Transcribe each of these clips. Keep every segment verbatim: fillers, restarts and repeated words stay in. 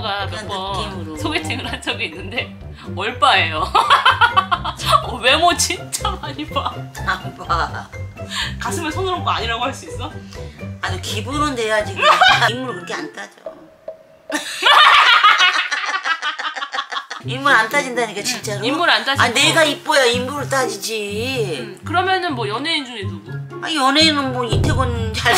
몇 그냥 번 느낌으로. 소개팅을 한 적이 있는데 얼빠예요. 어, 외모 진짜 많이 봐. 안 봐. 가슴에 손을 얹고 아니라고 할 수 있어? 아니 기분은 돼야지. 인물 그렇게 안 따져. 인물 안 따진다니까 진짜로. 인물 안 따지고. 아 내가 이뻐야 인물을 따지지. 음, 그러면은 뭐 연예인 중에 누구? 아 연예인은 뭐 이태곤 잘.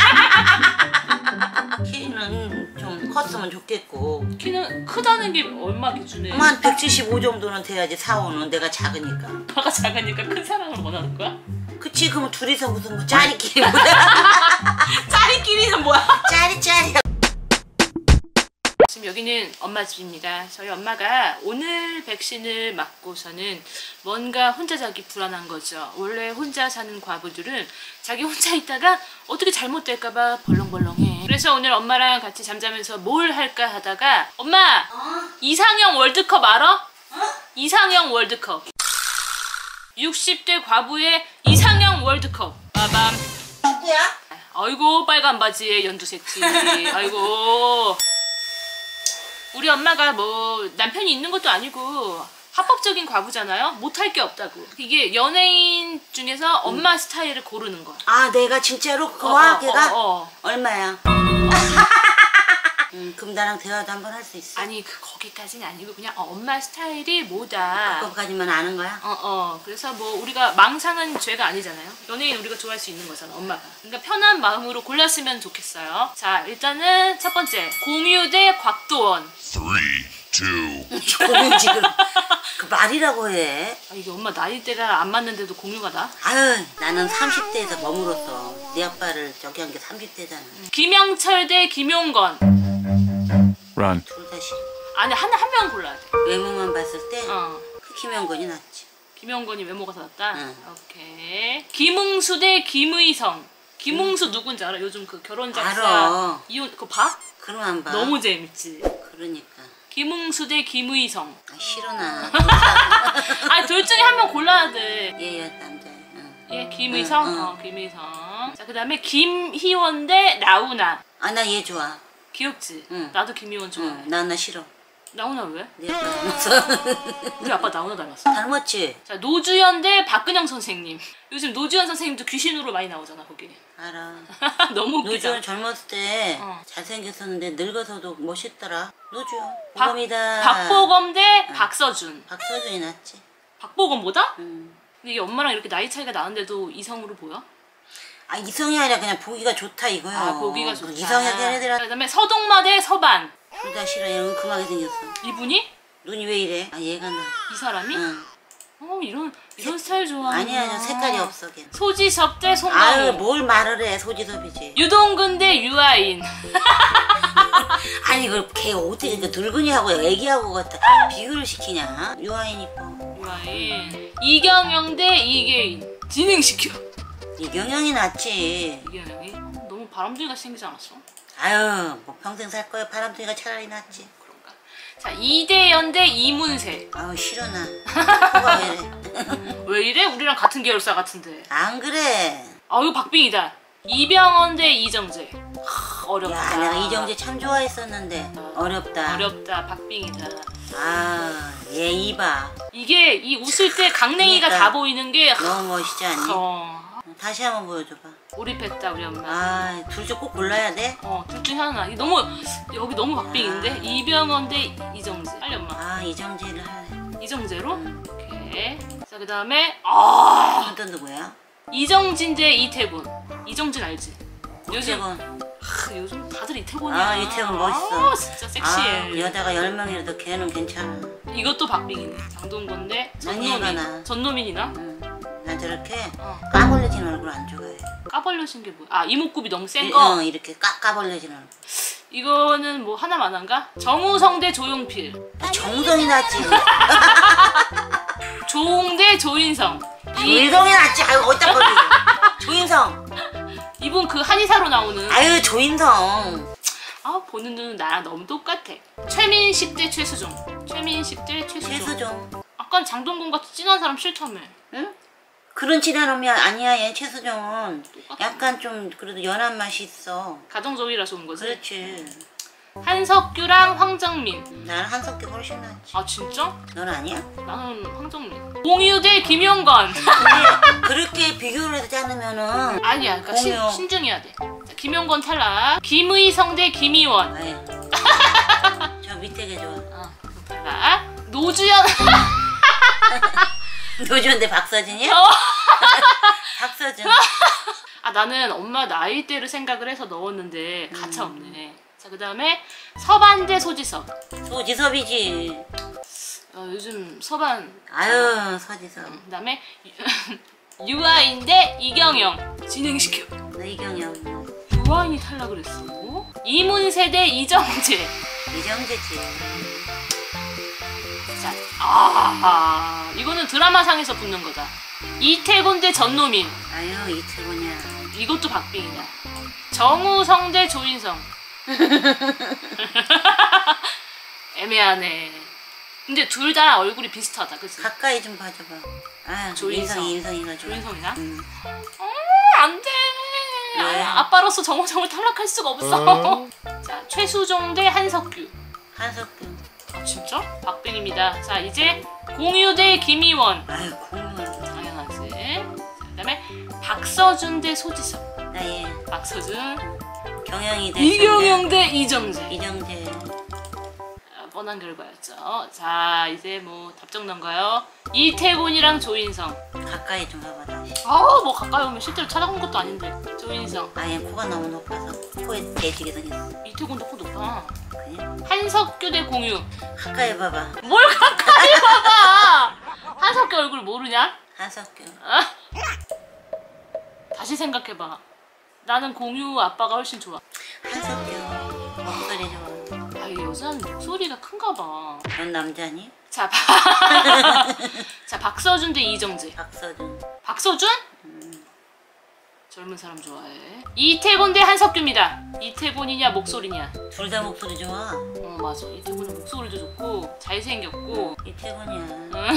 키는 좀 컸으면 좋겠고. 키는 크다는 게 얼마 기준에? 한 백칠십오 정도는 돼야지. 사오는 내가 작으니까. 너가 작으니까 큰 사람을 원하는 거야? 그치. 그럼 둘이서 무슨 뭐 짜리끼리 뭐야. 짜리끼리는 뭐야? 짜리짜리. 지금 여기는 엄마 집입니다. 저희 엄마가 오늘 백신을 맞고서는 뭔가 혼자 자기 불안한 거죠. 원래 혼자 사는 과부들은 자기 혼자 있다가 어떻게 잘못될까봐 벌렁벌렁해. 그래서 오늘 엄마랑 같이 잠자면서 뭘 할까 하다가 엄마! 어? 이상형 월드컵 알아? 어? 이상형 월드컵. 육십 대 과부의 이상형 월드컵. 빠밤. 누구야? 아이고 빨간 바지에 연두색티. 아이고. 우리 엄마가 뭐 남편이 있는 것도 아니고 합법적인 과부잖아요. 못할 게 없다고. 이게 연예인 중에서 엄마 음. 스타일을 고르는 거야. 아 내가 진짜로 그와 어, 어, 걔가 어, 어. 얼마야? 음, 그럼 나랑 대화도 한번 할 수 있어? 아니 그 거기까지는 아니고 그냥 어, 엄마 스타일이 뭐다. 그거까지만 아는 거야? 어, 어. 그래서 뭐 우리가 망상은 죄가 아니잖아요. 연예인 우리가 좋아할 수 있는 거잖아, 엄마가. 그러니까 편한 마음으로 골랐으면 좋겠어요. 자, 일단은 첫 번째. 공유 대 곽도원. three, two. 저는 지금 그 말이라고 해. 아, 이게 엄마 나이대가 안 맞는데도 공유가 나? 아유 나는 삼십 대에서 머물었어. 네 아빠를 저기 한 게 삼십 대잖아. 김영철 대 김용건. Run. 둘 다 싫어. 아니, 한, 한 명 골라야 돼. 외모만 봤을 때 어. 그 김영건이 낫지. 김용건이 외모가 더 낫다? 응. 오케이. 김웅수 대 김의성. 김웅수 누군지 알아? 요즘 그 결혼 작사 알아. 이혼 그거 봐? 그럼 안 봐. 너무 재밌지. 그러니까. 김웅수 대 김의성. 아, 싫어 나. 아니 둘 중에 한 명 골라야 돼. 얘야 남자. 응. 예, 김의성. 응, 응. 어, 김의성. 자, 그다음에 김희원 대 나훈아. 아 나 얘 좋아. 귀엽지? 응. 나도 김희원 좋아해. 응. 나 나 싫어. 나훈아 왜? 네 아빠 닮았어. 우리 아빠 나훈아 닮았어. 닮았지? 자, 노주현 대 박근영 선생님. 요즘 노주현 선생님도 귀신으로 많이 나오잖아, 거기. 알아. 너무 웃기잖아. 노주현 젊었을 때 어. 잘생겼었는데 늙어서도 멋있더라. 노주현. 박- 보검이다. 박보검 대 박서준. 박서준이 낫지. 박보검보다? 응. 근데 이게 엄마랑 이렇게 나이 차이가 나는데도 이성으로 보여? 아 이성이 아니라 그냥 보기가 좋다 이거요. 아, 보기가 좋다. 이성이 걔네들아 그 다음에 서동마 대 서반. 둘 다 싫어. 얘 은큼하게 생겼어. 이분이? 눈이 왜 이래? 아 얘가 나. 이 사람이? 응. 어, 이런, 이런 스타일 좋아하는 아니야, 아니야 색깔이 없어 걔. 소지섭 대 아유 송강호. 뭘 말을 해. 소지섭이지. 유동근 대 유아인. 아니 이걸 걔 어떻게 그 늙은이하고 애기하고 갖다 비교를 시키냐? 유아인 이뻐. 유아인. 이경영 대 이계인. 진행시켜. 이경영이 낫지. 이경영이? 너무 바람둥이 같이 생기지 않았어? 아유 뭐 평생 살 거야. 바람둥이가 차라리 낫지. 그런가? 자, 이대연 대 이문세. 아우 싫어 나. 코가 왜 이래? 왜 이래? 우리랑 같은 계열사 같은데. 안 그래. 아, 이거 박빙이다. 이병헌 대 이정재. 하, 어렵다. 야 내가 이정재 참 좋아했었는데 어렵다. 어렵다. 박빙이다. 아얘 이봐. 이게 이 웃을 때 강냉이가 그러니까. 다 보이는 게 너무 멋있지 않니? 어, 다시 한번 보여줘봐. 몰입했다 우리 엄마. 아둘 중 꼭 골라야 돼? 어, 둘 중에 하나. 이게 너무 여기 너무 박빙인데. 아. 이병헌 대 이정재. 빨리 엄마. 아 이정재를 할래. 이정재로? 오케이. 자, 그다음에 아, 어떤 누구야? 이정진 대 이태곤. 이정진 알지? 요즘 이태곤. 하, 요즘 다들 이태곤이야. 아 이태곤 멋있어. 아, 진짜 섹시해. 아, 여자가 열 명이라도 걔는 괜찮아. 이것도 박빙이네. 장동건 대 난 얘가 전노민. 나. 전노민이나? 응. 난 저렇게 어. 까벌려진 얼굴 안 좋아해. 까벌려진 게 뭐야? 아, 이목구비 너무 센 이- 거? 어, 이렇게 까, 까벌려진 얼굴. 이거는 뭐 하나만 한가? 정우성 대 조용필. 아, 정성이 낫지. 조웅 대 조인성. 이, 조인성이 낫지. 아유 어디다 버리. 조인성. 이분 그 한의사로 나오는. 아유 조인성. 아, 보는 눈은 나랑 너무 똑같아. 최민식 대 최수종. 최민식 대 최수종. 최수종. 아까 장동건 같이 진한 사람 싫다며. 응? 그런 친한놈이 아니야. 얘 최수종은 약간 좀 그래도 연한 맛이 있어. 가정적이라서 온 거지. 그렇지. 한석규랑 황정민. 나는 한석규 훨씬 낫지. 아 진짜? 넌 아니야? 나는 황정민. 공유 대 김용건. 근데 그렇게 비교를 해서 자르면은 아니야, 그러니까 신, 공유. 신중해야 돼. 자, 김용건 탈락. 김의성 대 김희원. 아니. 저 밑에 게 좋아. 어, 탈락. 노주현. 노주현대 박서진이야? 어. 박서진. 아 나는 엄마 나이대를 생각을 해서 넣었는데 가차 없네. 자 그다음에 서반 대 소지섭. 소지섭이지. 어, 요즘 서반. 아유 서지섭. 그다음에 유아인 대 이경영. 진행시켜. 나 이경영. 유아인이 탈락을 했어. 이문세 대 이정재. 이정재지. 자, 아 이거는 드라마상에서 붙는 거다. 이태곤 대 전노민. 아유 이태곤이야. 이것도 박빙이냐. 정우성 대 조인성. 애매하네. 근데 둘 다 얼굴이 비슷하다, 그치? 가까이 좀 봐줘봐. 아 조인성. 인성이 인성이가 좋아. 조인성이나? 응. 어, 안 돼. 왜? 아, 아빠로서 정우성을 탈락할 수가 없어. 자, 최수종 대 한석규. 한석규. 아, 진짜? 박빙입니다. 자, 이제 공유 대 김희원. 아유 공무원. 당연하지. 자, 그다음에 박서준 대 소지섭. 나얘 박서준. 경영이 대 이경영 대 이정재. 이정재. 아, 뻔한 결과였죠. 자, 이제 뭐 답정 난가요? 이태곤이랑 조인성. 가까이 좀 봐봐 다시. 아, 뭐 가까이 오면 실제로 찾아본 것도 아닌데. 조인성. 아얘 코가 너무 높아서 코에 대지게 생겼어. 이태곤도 코 높아. 그냥 한석규 대 공유. 가까이 봐봐. 뭘 가까이 봐봐. 한석규 얼굴 모르냐? 한석규. 아? 다시 생각해봐. 나는 공유 아빠가 훨씬 좋아. 한석규 목소리 좋아. 아, 이 여자는 목소리가 큰가 봐. 넌 남자니? 자, 바... 자 박서준 대 이정재. 박서준. 박서준? 젊은 사람 좋아해. 이태곤 대 한석규입니다. 이태곤이냐 목소리냐? 둘 다 목소리 좋아. 어 맞아. 이태곤은 목소리도 좋고 잘생겼고. 이태곤이야.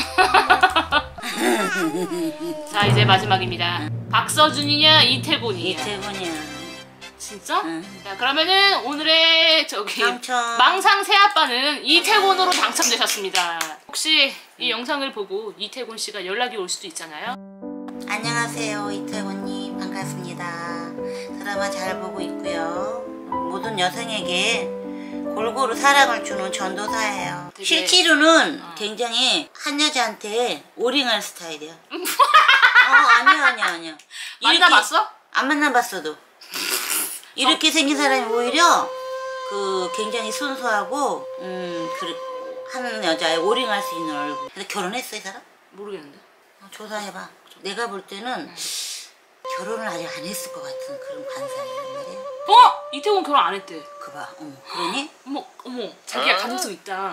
자 이제 마지막입니다. 박서준이냐 이태곤이냐? 이태곤이야. 진짜? 응. 자 그러면은 오늘의 저기 당첨. 망상 새아빠는 이태곤으로 당첨되셨습니다. 혹시 이 영상을 보고 이태곤 씨가 연락이 올 수도 있잖아요. 안녕하세요 이태곤님 반갑습니다. 드라마 잘 보고 있고요. 모든 여성에게 골고루 사랑을 주는 전도사예요. 되게- 실제로는 어. 굉장히 한 여자한테 오링할 스타일이야. 어 아니야 아니야 아니야. 이렇게- 만나봤어? 안 만나봤어도 이렇게 생긴 사람이 오히려 그 굉장히 순수하고 음 그 하는 여자에 오링할 수 있는 얼굴. 근데 결혼했어 이 사람? 모르겠는데. 어, 조사해봐. 내가 볼 때는 결혼을 아직 안 했을 것 같은 그런 관상이란 말이야. 어? 이태곤 결혼 안 했대. 그봐. 어머 그러니? 어머 어머 자기가 가능성 있다.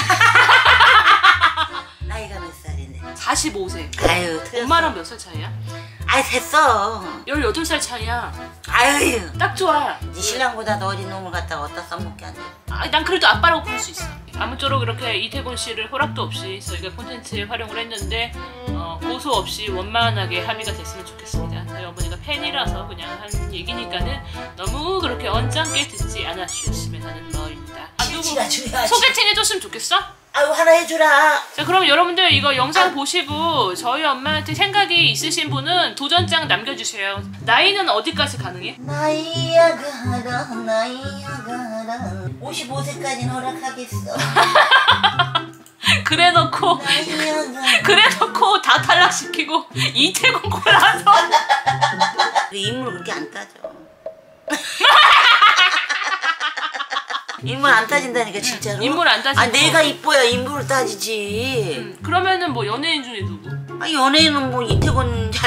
나이가 몇 살인데? 사십오 세. 아유 틀렸어. 엄마랑 몇 살 차이야? 아이 됐어. 열여덟 살 차이야. 아유 딱 좋아. 네 신랑보다 더 어린 놈을 갖다가 어디다 써먹게 안 돼. 아, 난 그래도 아빠라고 부를 수 있어. 아무쪼록 이렇게 이태곤 씨를 허락도 없이 저희가 콘텐츠에 활용을 했는데 어, 고소 없이 원만하게 합의가 됐으면 좋겠습니다. 저희 어머니가 팬이라서 그냥 한 얘기니까는 너무 그렇게 언짢게 듣지 않아 주셨으면 하는 마음입니다. 아, 누구 실치가 중요하지. 소개팅 해줬으면 좋겠어? 아유 하나 해주라. 자 그럼 여러분들 이거 영상 보시고 저희 엄마한테 생각이 있으신 분은 도전장 남겨주세요. 나이는 어디까지 가능해? 나이야 가라 나이야 가라 오십오 세까지는 허락하겠어. 그래놓고 나이야 가라. 그래놓고 다 탈락시키고 이태곤 골라서 인물 그렇게 안 따져. 인물 안 따진다니까 진짜로. 인물 안 따지고. 아 내가 이뻐야 인물을 따지지. 음, 그러면은 뭐 연예인 중에 누구? 아 연예인은 뭐 이태곤 잘.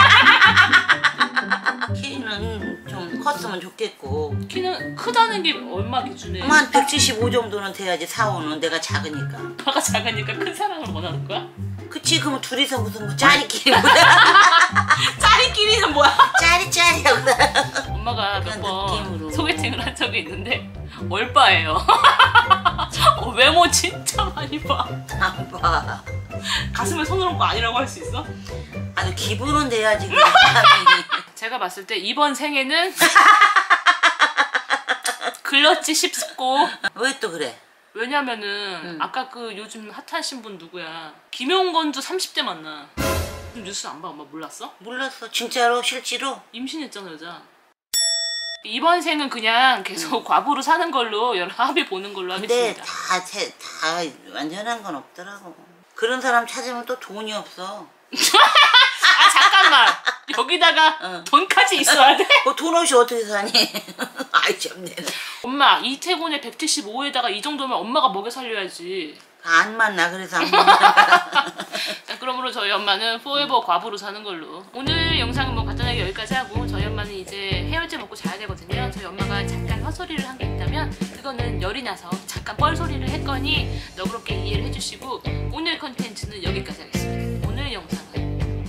키는 좀 컸으면 좋겠고. 키는 크다는 게 얼마 기준에? 한 백칠십오 정도는 돼야지 사오는. 내가 작으니까. 오빠가 작으니까 큰 사람을 원하는 거야? 그치 그럼 둘이서 무슨 뭐 짜리끼리 뭐야. 짜리끼리는 뭐야? 짜리짜리하고. 엄마가 그런 몇 번 느낌으로. 소개팅을 한 적이 있는데 얼빠예요. 어, 외모 진짜 많이 봐. 안 봐. 가슴에 손을 얹고 아니라고 할 수 있어? 아주 기분은 돼야지. 그 사람이. 제가 봤을 때 이번 생에는 글렀지 싶고 찾고. 왜 또 그래? 왜냐면은 아까 그 요즘 핫하신 분 누구야? 김용건도 삼십 대 만나. 뉴스 안 봐? 엄마 몰랐어? 몰랐어. 진짜로 실제로? 임신했잖아 여자. 이번 생은 그냥 계속 음. 과부로 사는 걸로 여러 합의 보는 걸로 근데 하겠습니다. 다, 제, 다 완전한 건 없더라고. 그런 사람 찾으면 또 돈이 없어. 아 잠깐만 여기다가 어. 돈까지 있어야 돼? 그 돈 없이 어떻게 사니? 아이 참네. 엄마 이태곤의 백칠십오에다가 이 정도면 엄마가 먹여 살려야지. 안 만나 그래서 안 만나. 자, 그러므로 저희 엄마는 포에버 과부로 사는 걸로. 오늘 영상은 뭐 간단하게 여기까지 하고 저희 엄마는 이제 해열제 먹고 자야 되거든요. 저희 엄마가 잠깐 헛소리를 한 게 있다면 그거는 열이 나서 잠깐 뻘소리를 했거니 너그럽게 이해를 해주시고 오늘 컨텐츠는 여기까지 하겠습니다. 오늘 영상은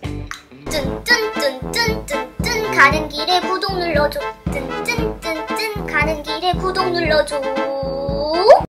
쭌쭌쭌쭌쭌쭌 가는 길에 구독 눌러줘. 쭌쭌쭌쭌 가는 길에 구독 눌러줘.